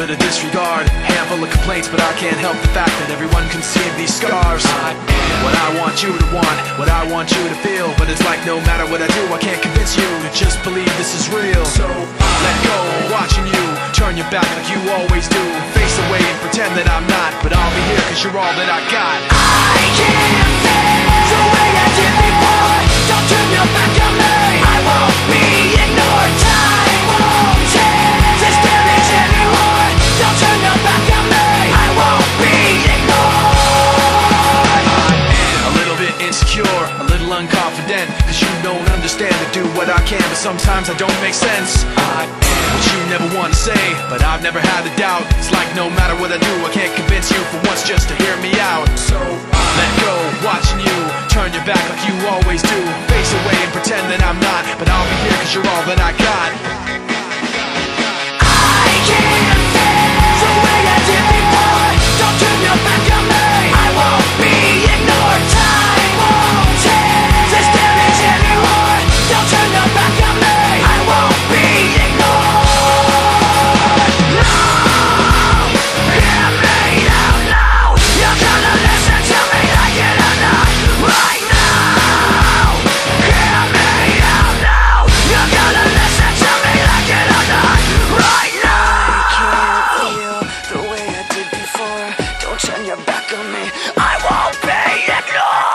to disregard. Handful of complaints, but I can't help the fact that everyone can see these scars. I am what I want you to want, what I want you to feel. But it's like no matter what I do, I can't convince you to just believe this is real. So let go, watching you turn your back like you always do. Face away and pretend that I'm not, but I'll be here cause you're all that I got. I can't feel the way I did before. Don't turn your back on me, I won't be ignored. Time won't change this damage anymore. Don't turn your back on me, I won't be ignored. I am a little bit insecure, a little unconfident, cause you don't understand to do what I can, but sometimes I don't make sense. I am what you never want to say, but I've never had a doubt. It's like no matter what I do, I can't convince you for once just to hear me out. So let go, watching you turn your back like you always do. Face away and pretend that I'm not, but I'll be here cause you're all that I got. I can't feel the way I did before. Don't turn your back on me, I won't be ignored. Time won't change this damage anymore. Don't turn your back on me, I won't be ignored. No, hear me out loud. You're gonna listen to me like it or not. Right now, hear me out loud. You're gonna listen to me like it or not. Right now. I can't feel the way I did before. Don't turn your back on me, I won't be ignored.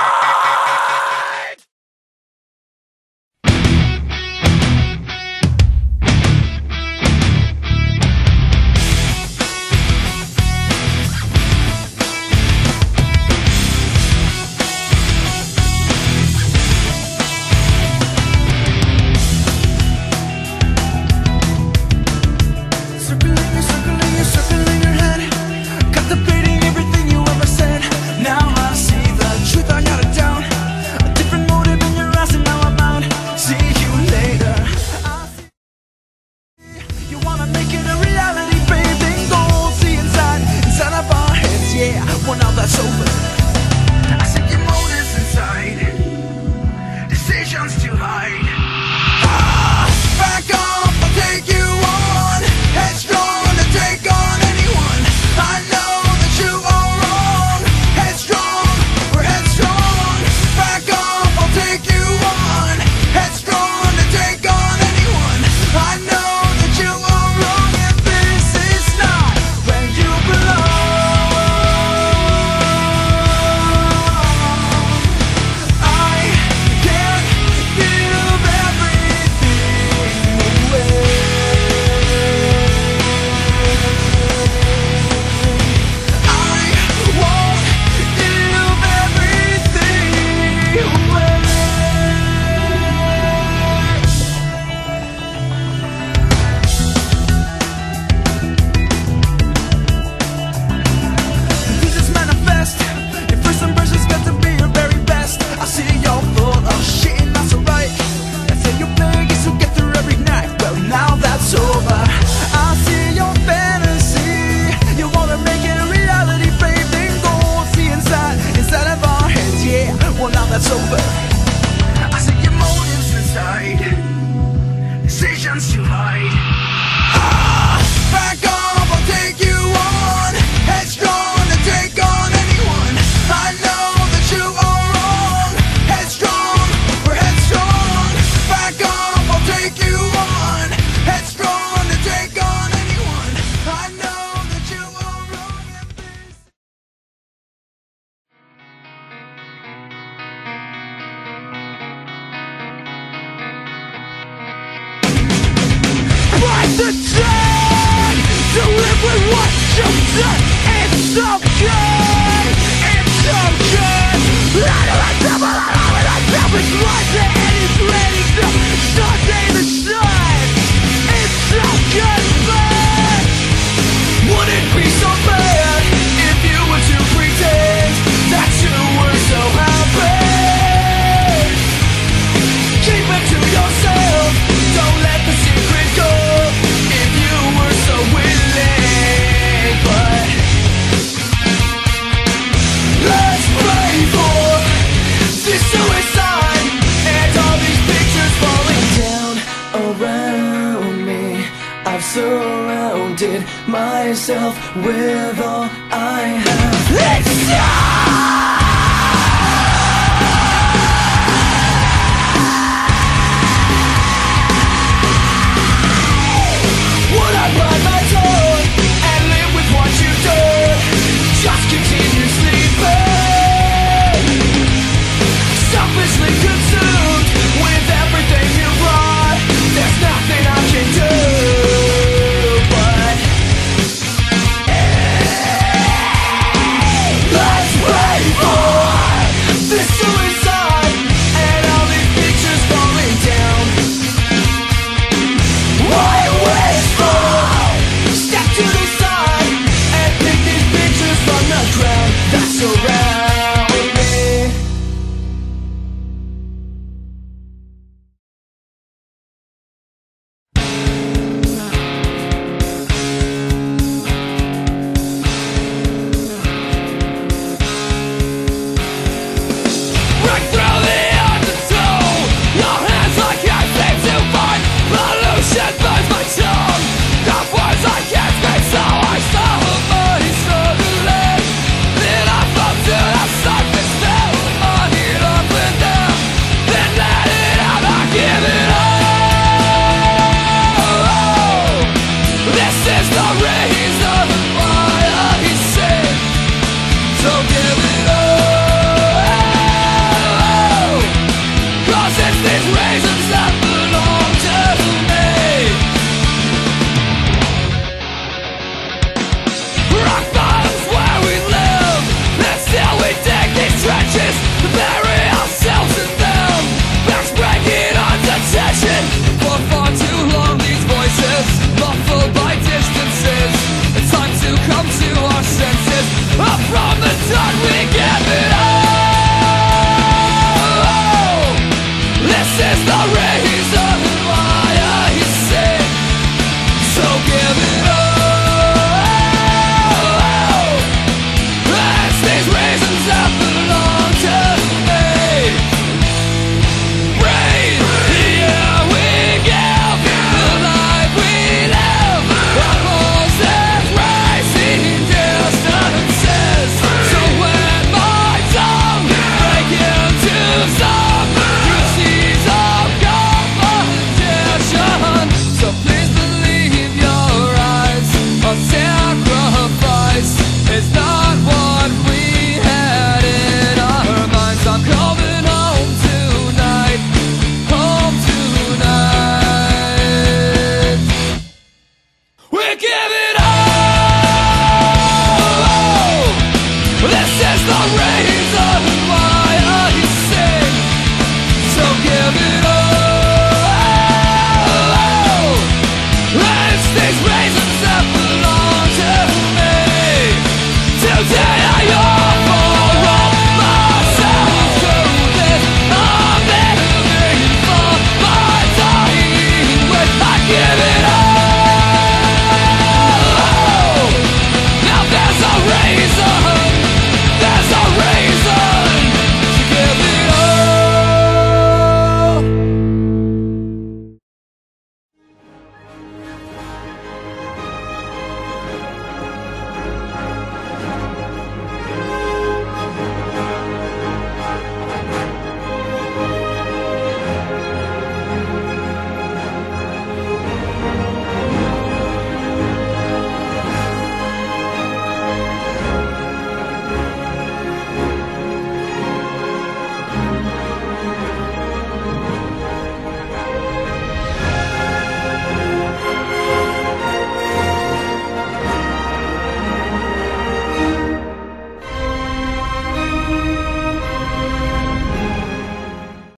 Circling your head, contemplating everything you ever said. Now I see the truth, I got it down. A different motive in your eyes and now I'm out. See you later. I see you wanna make it a reality, baby. Go see inside of our heads, yeah. Well now that's over. I see your motives inside, decisions to hide. Back off, I'll take you on. Headstrong to take on anyone. I know that you are wrong. Headstrong, we're headstrong. Back off, I'll take you on. Headstrong to take on anyone. I know that you are wrong, and this is not where you belong. I can't give everything away. I won't give everything away. Visions manifest. Your first impression's got to be your very best. I see you're full of shit and that's alright. I say your biggest, you get through every night. Well now that's over. I see your fantasy. You wanna make it a reality, baby. Go see inside of our heads, yeah. Well now that's over. I see your motives inside, decisions to hide. Back off, I'll take you on. Headstrong to take on anyone. I know that you are wrong. Headstrong, we're headstrong. Back off, I'll take you on. Headstrong to take on anyone. I know that you are wrong. Fight the tide to live with what you've done. It's so good, it's so good. I know myself, I know myself. It's right there and it's ready to Sunday the sun. It's so good, man. Would it be so bad if you were to pretend that you were so happy? Keep it to yourself, don't let the secret go. If you were so willing, but let's pray for this suicide. myself with all I have. It's time!